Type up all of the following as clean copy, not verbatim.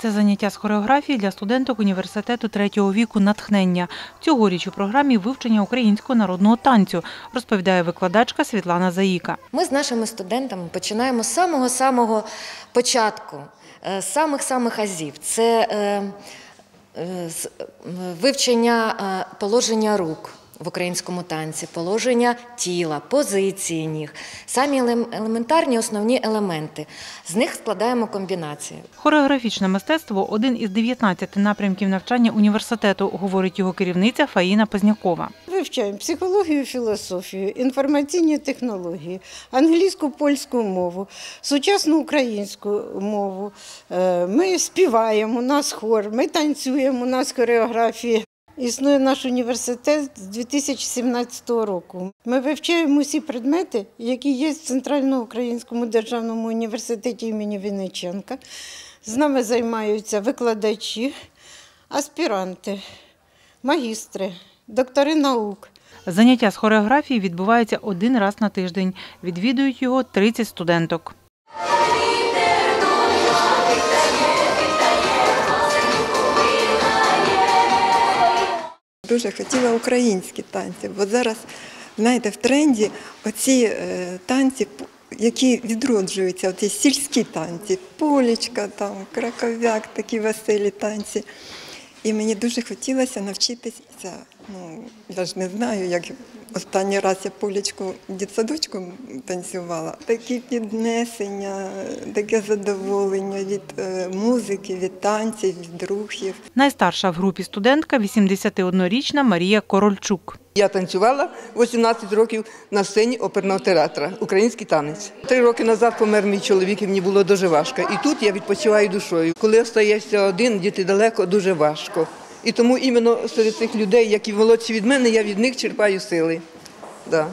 Це заняття з хореографії для студенток університету третього віку «Натхнення». Цьогоріч у програмі вивчення українського народного танцю, розповідає викладачка Світлана Заїка. Ми з нашими студентами починаємо з самого-самого початку, з самих азів. Це вивчення положення рук в українському танці, положення тіла, позиції ніг, самі елементарні основні елементи. З них складаємо комбінації. Хореографічне мистецтво – один із 19 напрямків навчання університету, говорить його керівниця Фаїна Познякова. Вивчаємо психологію, філософію, інформаційні технології, англійську, польську мову, сучасну українську мову. Ми співаємо, у нас хор, ми танцюємо, у нас хореографія. Існує наш університет з 2017 року. Ми вивчаємо усі предмети, які є в Центральноукраїнському державному університеті імені Винниченка. З нами займаються викладачі, аспіранти, магістри, доктори наук. Заняття з хореографії відбувається один раз на тиждень. Відвідують його 30 студенток. Дуже хотіла українські танці, бо зараз, знаєте, в тренді оці танці, які відроджуються, оці сільські танці, полічка, там, краков'як, такі веселі танці. І мені дуже хотілося навчитися, я ж не знаю, як останній раз я полічку в дитсадочку танцювала. Такі піднесення, таке задоволення від музики, від танців, від рухів. Найстарша в групі студентка – 81-річна Марія Корольчук. Я танцювала 18 років на сцені оперного театру «Український танець». 3 роки назад помер мій чоловік, і мені було дуже важко. І тут я відпочиваю душою. Коли остаєшся один, діти далеко, дуже важко. І тому іменно серед цих людей, які молодші від мене, я від них черпаю сили. Да.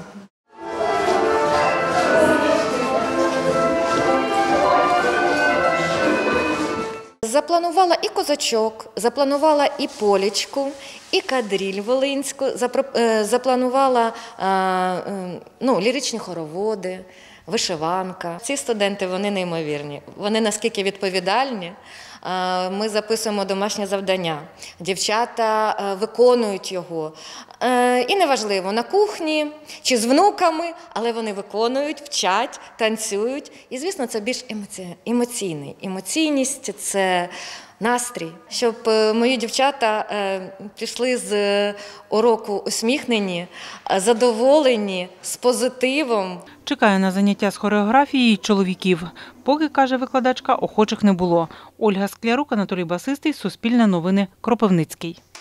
Запланувала і козачок, запланувала і полічку, і кадриль волинську, запланувала ліричні хороводи, вишиванка. Ці студенти, вони неймовірні, вони наскільки відповідальні. Ми записуємо домашнє завдання. Дівчата виконують його. І неважливо, на кухні чи з внуками, але вони виконують, вчать, танцюють. І, звісно, це більш емоційний. Емоційність – це настрій. Щоб мої дівчата пішли з уроку усміхнені, задоволені, з позитивом. Чекає на заняття з хореографії чоловіків. Поки, каже викладачка, охочих не було. Ольга Склярук, Анатолій Басистий, Суспільне новини, Кропивницький.